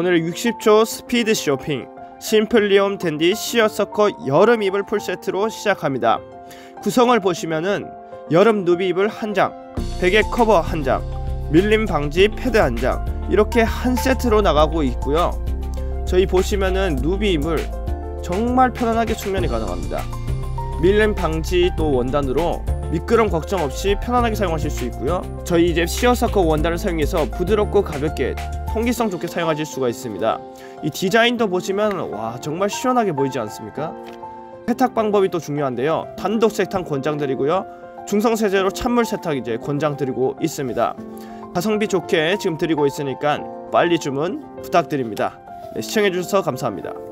오늘 60초 스피드 쇼핑 심플리움 댄디 시어서커 여름 이불 풀세트로 시작합니다. 구성을 보시면은 여름 누비 이불 1장, 베개 커버 1장, 밀림 방지 패드 1장 이렇게 한 세트로 나가고 있고요. 저희 보시면은 누비 이불 정말 편안하게 숙면이 가능합니다. 밀림 방지 또 원단으로 미끄럼 걱정 없이 편안하게 사용하실 수 있고요. 저희 이제 시어서커 원단을 사용해서 부드럽고 가볍게 통기성 좋게 사용하실 수가 있습니다. 이 디자인도 보시면 와 정말 시원하게 보이지 않습니까? 세탁 방법이 또 중요한데요. 단독 세탁 권장드리고요. 중성 세제로 찬물 세탁 이제 권장드리고 있습니다. 가성비 좋게 지금 드리고 있으니까 빨리 주문 부탁드립니다. 네, 시청해주셔서 감사합니다.